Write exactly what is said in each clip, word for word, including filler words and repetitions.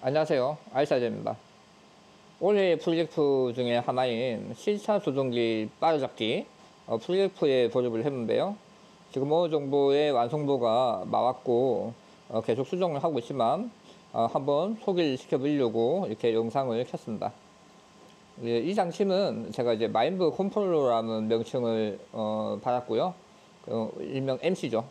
안녕하세요. 알사제입니다. 올해 프로젝트 중에 하나인 실차 조종기 따라잡기 어, 프로젝트에 돌입을 했는데요. 지금 어느 정도의 완성도가 나왔고 어, 계속 수정을 하고 있지만 어, 한번 소개를 시켜드리려고 이렇게 영상을 켰습니다. 예, 이 장치는 제가 이제 마인드 컨트롤러라는 명칭을 어, 받았고요. 어, 일명 엠씨죠.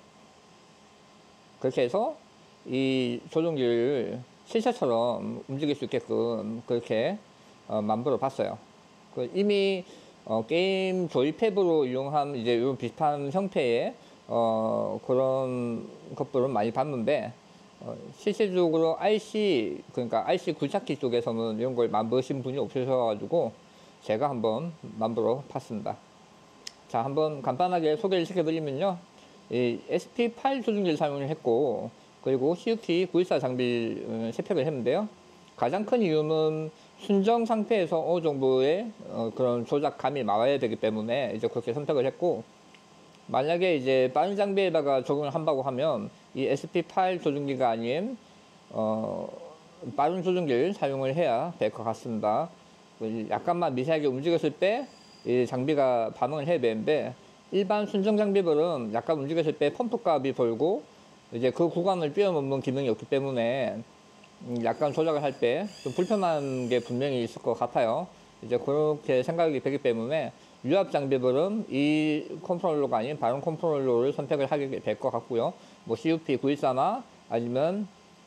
그렇게 해서 이 조종기를 실차처럼 움직일 수 있게끔 그렇게 어, 만들어 봤어요. 그 이미 어, 게임 조이패드로 이용한 이제 이런 비슷한 형태의 어, 그런 것들은 많이 봤는데 어, 실질적으로 아이씨 그러니까 아이씨 굴착기 쪽에서는 이런 걸 만드신 분이 없으셔가지고 제가 한번 만들어 봤습니다. 자, 한번 간단하게 소개를 시켜드리면요. 이 에스피 파일 조종기를 사용을 했고, 그리고 씨유티 구백십사 장비를 세척을 했는데요. 가장 큰 이유는 순정 상태에서 어느 정도의 어, 그런 조작감이 나와야 되기 때문에 이제 그렇게 선택을 했고, 만약에 이제 빠른 장비에다가 적용을 한다고 하면 이 에스피 파일 조종기가 아닌 어, 빠른 조종기를 사용을 해야 될 것 같습니다. 약간만 미세하게 움직였을 때 이 장비가 반응을 해야 되는데 일반 순정 장비들은 약간 움직였을 때 펌프 값이 벌고 이제 그 구간을 뛰어넘는 기능이 없기 때문에 약간 조작을 할 때 좀 불편한 게 분명히 있을 것 같아요. 이제 그렇게 생각이 되기 때문에 유압 장비들은 이 컨트롤러가 아닌 다른 컨트롤러를 선택을 하게 될 것 같고요. 뭐 씨유피 구백십사나 아니면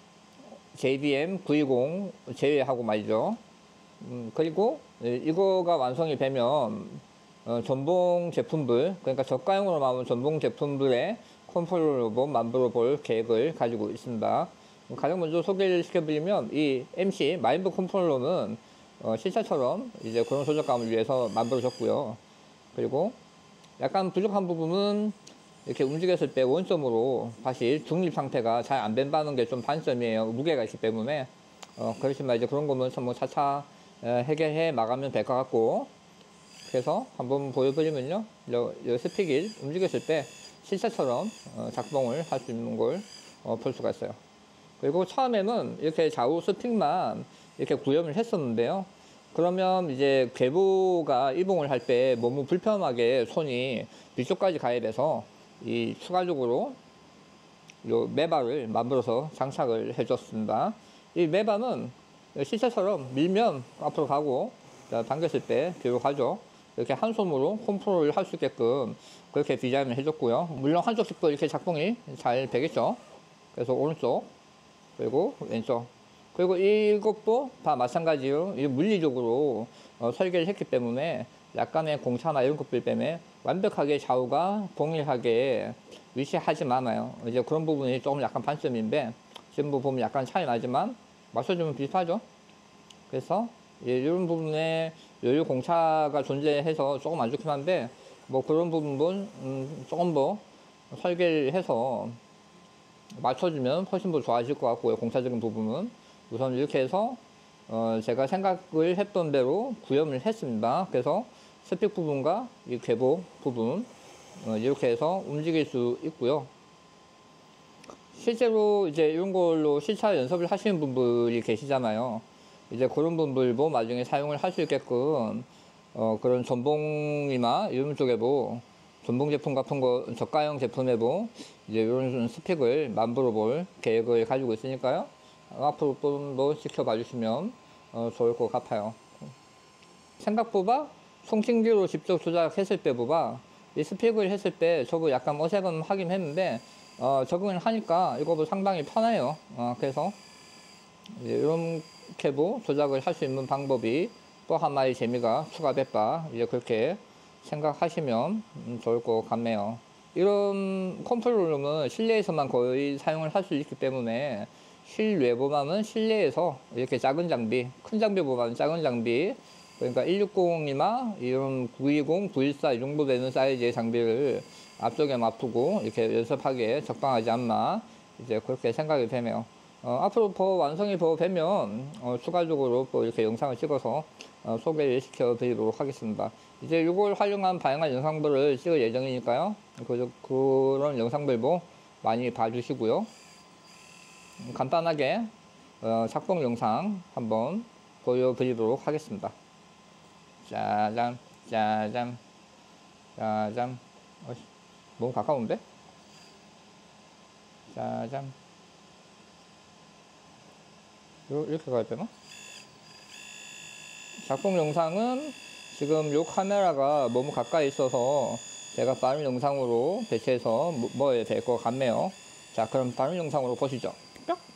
제이디엠 구백이십 제외하고 말이죠. 음, 그리고 이거가 완성이 되면 어, 전봉 제품들, 그러니까 저가형으로 나오는 전봉 제품들의 컨트롤러도 만들어 볼 계획을 가지고 있습니다. 가장 먼저 소개를 시켜드리면 이 엠씨 마인드 컨트롤러는 어, 실차처럼 이제 그런 조작감을 위해서 만들어졌고요. 그리고 약간 부족한 부분은 이렇게 움직였을 때 원점으로 다시 중립 상태가 잘 안 된다는 게 좀 단점이에요. 무게가 있기 때문에. 어, 그렇지만 이제 그런 거는 뭐 차차 해결해 나가면 될 것 같고, 그래서 한번 보여드리면요, 요, 요 스픽을 움직였을 때 실차처럼 어, 작동을 할 수 있는 걸 어, 볼 수가 있어요. 그리고 처음에는 이렇게 좌우 스픽만 이렇게 구현을 했었는데요. 그러면 이제 궤도가 이동을 할 때 너무 불편하게 손이 뒤쪽까지 가야 돼서 이 추가적으로 요 메바를 만들어서 장착을 해줬습니다. 이 메바는 실차처럼 밀면 앞으로 가고 당겼을 때 뒤로 가죠. 이렇게 한 손으로 컨트롤을 할 수 있게끔 그렇게 디자인을 해줬고요. 물론 한쪽씩도 이렇게 작동이 잘 되겠죠. 그래서 오른쪽 그리고 왼쪽 그리고 이것도 다 마찬가지로 물리적으로 어, 설계를 했기 때문에 약간의 공차나 이런 것들 때문에 완벽하게 좌우가 동일하게 위치하지 않아요. 이제 그런 부분이 조금 약간 단점인데 지금 보면 약간 차이 나지만 맞춰주면 비슷하죠. 그래서 이런 부분에 여유 공차가 존재해서 조금 안 좋긴 한데 뭐 그런 부분도 음 조금 더 설계를 해서 맞춰주면 훨씬 더 좋아질 것 같고요. 공차적인 부분은 우선 이렇게 해서 어 제가 생각을 했던 대로 구현을 했습니다. 그래서 스픽 부분과 이 궤도 부분 어 이렇게 해서 움직일 수 있고요. 실제로 이제 이런 걸로 실차 연습을 하시는 분들이 계시잖아요. 이제 그런 분들도 나중에 사용을 할 수 있게끔 어 그런 전봉이나 이런 쪽에도 전봉 제품 같은 거 저가형 제품에도 이제 이런 스픽을 만들어 볼 계획을 가지고 있으니까요. 앞으로 좀 더 지켜봐 주시면 어 좋을 것 같아요. 생각보다 송신기로 직접 조작했을 때보다 이 스픽을 했을 때 저도 약간 어색은 하긴 했는데 어 적응을 하니까 이것도 상당히 편해요. 어 그래서 이렇게도 조작을 할 수 있는 방법이 또 하나의 재미가 추가됐다, 이제 그렇게 생각하시면 좋을 것 같네요. 이런 컨트롤러는 실내에서만 거의 사용을 할 수 있기 때문에 실외보다는 실내에서 이렇게 작은 장비, 큰 장비보다는 작은 장비, 그러니까 일육공이나 이런 구이공, 구일사 이 정도 되는 사이즈의 장비를 앞쪽에 놔두고 이렇게 연습하기에 적당하지 않나, 이제 그렇게 생각이 되네요. 어, 앞으로 더 완성이 더 되면 어, 추가적으로 또 이렇게 영상을 찍어서 어, 소개를 시켜 드리도록 하겠습니다. 이제 이걸 활용한 다양한 영상들을 찍을 예정이니까요. 그, 그런 영상들도 많이 봐주시고요. 간단하게 어, 작동 영상 한번 보여드리도록 하겠습니다. 짜잔, 짜잔, 짜잔. 어이, 너무 가까운데? 짜잔. 이렇게 가야 되나? 작동 영상은 지금 이 카메라가 너무 가까이 있어서 제가 다른 영상으로 배치해서 먹어야 될 것 같네요. 자, 그럼 다른 영상으로 보시죠. 뿅!